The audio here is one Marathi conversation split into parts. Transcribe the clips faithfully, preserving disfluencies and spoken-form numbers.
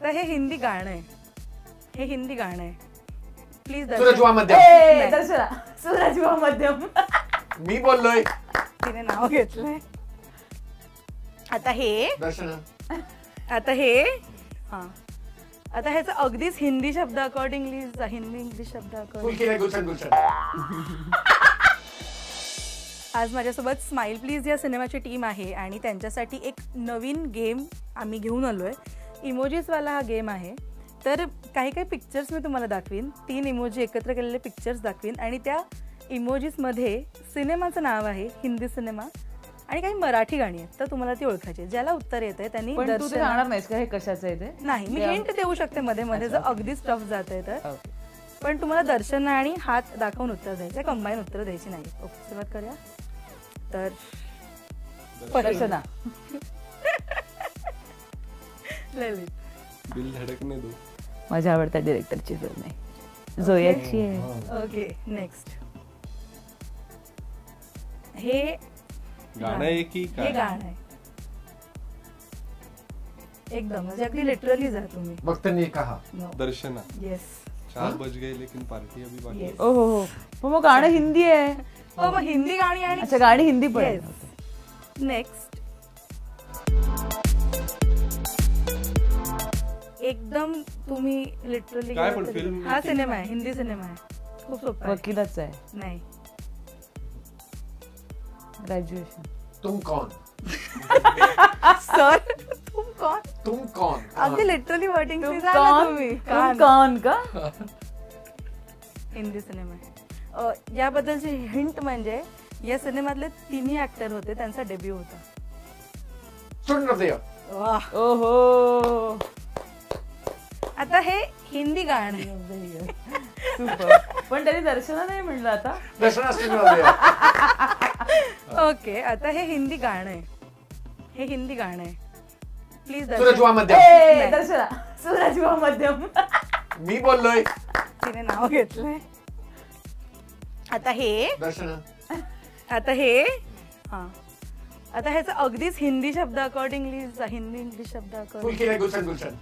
आता हे हिंदी गाणं आहे, हे हिंदी गाणं आहे. प्लीज सूरज हुआ मध्यम. दर्शना सूरज हुआ मध्यम. मी बोललोय, तिने नाव घेतलंय. आता हे दर्शना, आता हे हा आता ह्याचं अगदीच हिंदी शब्द अकॉर्डिंगली हिंदी इंग्लिश शब्द फुल केलंय गुलशन गुलशन. आज माझ्यासोबत स्माइल प्लीज या सिनेमाची टीम आहे आणि त्यांच्यासाठी एक नवीन गेम आम्ही घेऊन आलो आहे. इमोजीसवाला हा गेम आहे. तर काही काही पिक्चर्स मी तुम्हाला दाखवीन, तीन इमोजी एकत्र केलेले पिक्चर्स दाखवीन आणि त्या इमोजीसमध्ये सिनेमाचं नाव आहे, हिंदी सिनेमा, आणि काही मराठी गाणी आहेत. तर तुम्हाला ती ओळखायची. ज्याला उत्तर येतंय त्यांनी. पण तू ते सांगणार नाहीस का हे कशाचं आहे ते? नाही, मी हिंट देऊ शकते मध्ये मध्ये जर अगदीच टफ जात आहे तर. पण तुम्हाला दर्शन आणि हात दाखवून उत्तर द्यायचं, कंबाईन उत्तर द्यायची नाही. ओके, सुरुवात करूया. तर दर्शना. ललित. दिल धडकने दो. माझ्या आवडत्या डिरेक्टरची फिल्म आहे, जोयाची आहे. Okay, next. हे गाणं आहे की हे काय? गाणं आहे एकदम, म्हणजे अगदी लिटरली जा तुम्ही. वक्त ने कहा. दर्शना. येस. चार बज गए लेकिन पार्टी अभी बाकी है. येस. ओ हो हो, पण मग गाणं हिंदी आहे. हो, मग हिंदी गाणी आणि अच्छा, गाणी हिंदी पण आहे. नेक्स्ट. एकदम तुम्ही लिटरली काय पण film? हा सिनेमा आहे, हिंदी सिनेमा आहे, खूप सोपा आहे. वकीलच आहे. नाही. ग्रॅज्युएशन. तुम कौन. सर तुम कौन. तुम कौन. अगदी लिटरली वर्डिंग तुम तुम्ही. तुम कौन का हिंदी सिनेमा आहे. अ, याबद्दलची हिंट म्हणजे या सिनेमातले तिन्ही ऍक्टर होते, त्यांचा डेब्यू होता. Student of the year. वाह. ओहो. आता हे हिंदी गाणं आहे. सुपर. पण त्यांनी दर्शना नाही म्हणलं आता. Darshana student of the year. Okay, आता हे हिंदी गाणं आहे, हे हिंदी गाणं आहे. प्लीज सूरज हुआ मध्यम. दर्शना सूरज हुआ मध्यम. मी बोललोय, तिने नाव घेतलंय. आता हे दर्शना, आता हे हा आता ह्याचं अगदीच हिंदी शब्द अकॉर्डिंगली हिंदी इंग्लिश शब्द फुल अकॉर्डिंग केलंय गुलशन गुलशन.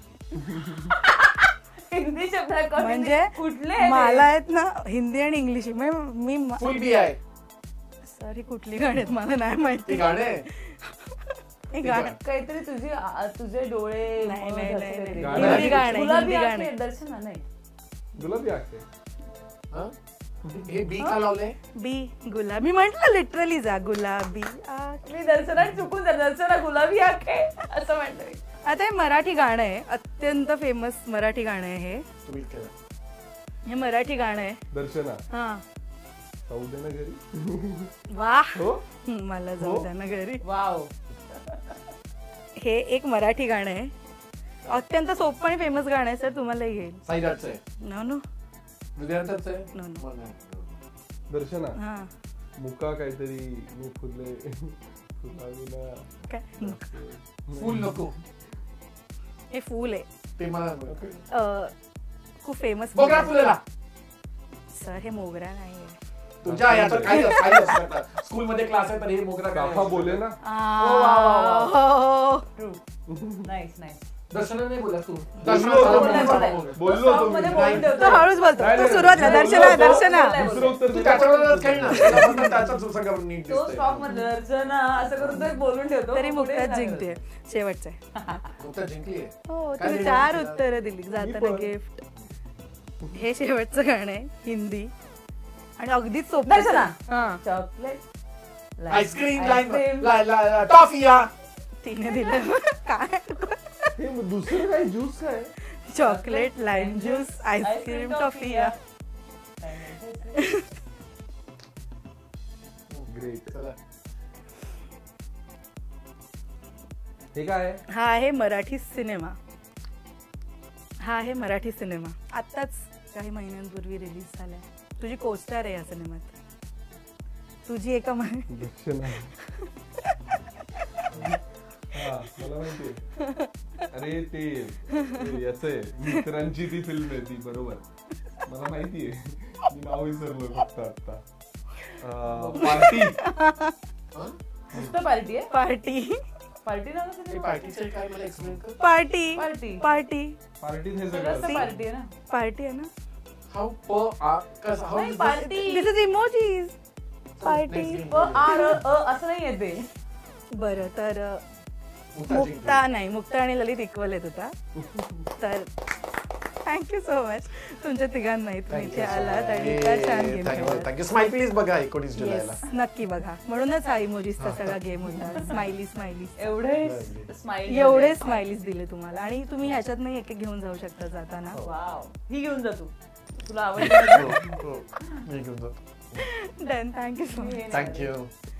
हिंदी शब्द म्हणजे कुठले मला आहेत ना हिंदी आणि इंग्लिश. मी फुल बी आहे. सर ही कुठली गाणी आहेत मला नाही ती माहिती. गाणे. हे गाणं काहीतरी तुझी तुझे डोळे. नाही नाही नाही नाही. गाणं हिंदी गाणं आहे, गुलाबी हिंदी आखे. गाणं आहे. दर्शना नाही. गुलाबी आखे. हा? हे बी का लावलंय. बी गुलाबी म्हटलं लिटरली जा. गुलाबी आख. मी दर्शना चुकून दर्शना गुलाबी आखे असं म्हणतोय. आता हे मराठी गाणं आहे, अत्यंत फेमस मराठी गाणं आहे हे. तुम्ही केलं. हे मराठी गाणं आहे. दर्शना. हा. जाऊ दे ना घरी. वाह. हो. हम्म, मला जाऊ द्या ना घरी. वाव. हे एक मराठी गाणं आहे, अत्यंत सोपं आणि फेमस गाणं आहे. सर तुम्हाला येईल. साईराजचं आहे. नो नो विद्यार्थ्यांचं आहे. No no. मला नाही. दर्शना. हा मुका काहीतरी मी फुले फुलाविला. काय फुल नको. हे फूल आहे. ते मला अ, खूप फेमस. मोगरा फुलेला. सर हे मोगरा नाही आहे. तुझ्या याचं काही काही असू शकतं. स्कूल मध्ये क्लास आहे तर हे मोगरा काय काफा बोले ना. Nice nice. दर्शना नाही बोला तू. बोललो तो मी. तो हळूच बोलतो. तो सुरुवातला दर्शना दर्शना. दुसरं उत्तर तू दे. त्याच्यावर खेळ ना. त्याच्याच संघ नीट तो दिसतंय. स्टॉक मध्ये दर्शना असं करून तो एक बोलून ठेवतो. तरी मुक्ताच जिंकते. शेवटचं आहे. मुक्ता जिंकलीये. हो, काय तुम्ही दिलं? चार उत्तरं दिली जाताना पण. गिफ्ट. हे शेवटचं गाणं आहे हिंदी आणि अगदीच सोपं. दर्शना. हा. चॉकलेट आईस्क्रीम लाईन टॉफिया. तिने दिलं. काय हे दुसरं काय ज्यूस काय. चॉकलेट लाईम ज्यूस आईस्क्रीम टॉफिया. ग्रेट. हे काय आहे. हा आहे मराठी सिनेमा. हा आहे मराठी सिनेमा. आत्ताच काही महिन्यांपूर्वी रिलीज झालाय. तुझी कोस्टार आहे या सिनेमात. तुझी एका महिन्यात. दर्शना. हा मला माहितीये. अरे ते याच आहे मित्रांची ती फिल्म आहे ती. बरोबर मला माहितीये. मी नाव विसरलो फक्त आता. पार्टी. नुसतं पार्टी आहे. पार्टी. पार्टी ना हे पार्टीचं काय मला एक्सप्लेन कर. पार्टी पार्टी पार्टी पार्टीत हे सगळं सगळं पार्टी आहे ना. पार्टी आहे ना. हाऊ प आ कसं हाऊ नाही, party this is emojis. Party. प आर अ असं नाही येते. बरं तर अ, मुक्ता नाही, मुक्ता आणि ललित इक्वल आहेत होता. तर थँक्यू सो मच तुमच्या तिघांनाही तुम्ही इथे आलात आणि इतका छान गेम खेळलात. थँक्यू. स्माइल प्लीज बघा एकोणीस जुलैला. Yes, नक्की बघा. म्हणूनच हा इमोजीसचा सगळा गेम होता. स्माइली स्माइली एवढे स्माइल एवढे स्माइलीज दिले तुम्हाला आणि तुम्ही ह्याच्यात नाही एक एक घेऊन जाऊ शकता जाताना. वाव. ही घेऊन जा तू. तुला आवडतं. हो, हो. मी घेऊन जातो. Done. Thank you so much. Thank you.